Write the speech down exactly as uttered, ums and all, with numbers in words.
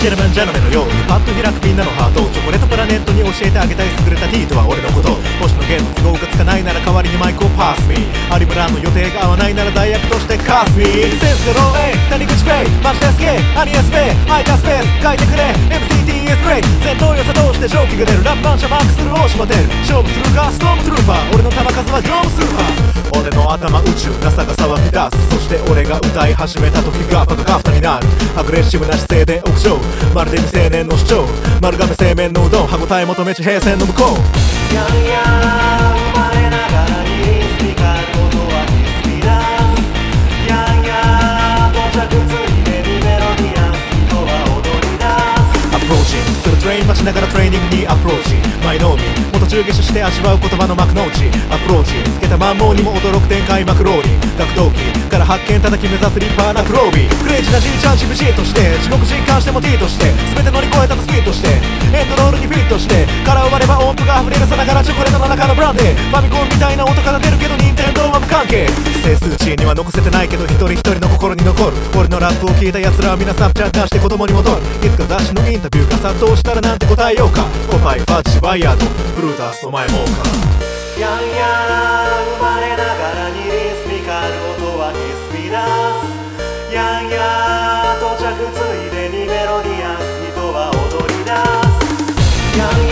キラマンジャノメのようにパッと開くみんなのハートをチョコレートプラネットに教えてあげたい優れた T とは俺のこと。星野源の都合がつかないなら代わりにマイクをパスミ有村の予定が合わないなら代役としてカスミセンスがローエイ谷口ペイマジでスケアニエスペイ空いたスペース書いてくれ エムシーティーエス ブレイ戦闘よ作動して蒸気が出るラップ反射マックスル大島出る勝負するかストームトゥルーパー俺の球数は業務スーパー俺の頭宇宙 ナサ が騒ぎ出すそして俺が歌い始めた時がパトカフタになるアグレッシブな姿勢で屋上まるで未成年の主張丸亀製麺のうどん歯応え求め地平線の向こうやんや生まれながらにスピカル音はヒスピラスやんや到着ついでにメロディアンス人は踊り出すアプローチするトレイン待ちながらトレーニングにアプローチ前のみも途中下車して味わう言葉の幕の内アプローチつけたマンモーにも驚く展開マクローリ格闘技から発見叩き目指すリッパーなクロービークレイジーなじいちゃんチブ G として地獄実感しても T として全て乗り越えたとスピードしてエンドロールにフィットして殻を割れば音符が溢れるさながらチョコレートの中のブランデーファミコンみたいな音から出るけど任天堂は無関係整数値には残せてないけど一人一人の心に残る俺のラップを聞いた奴らは皆さんチャッカーして子供に戻るいつか雑誌のインタビューが殺到したらなんて答えようかポパイファッジバイヤードブルータスお前もうかやんや生まれながらにリスミカル音はヒスピラスやんや到着ついでにメロディアンス人は踊り出すやん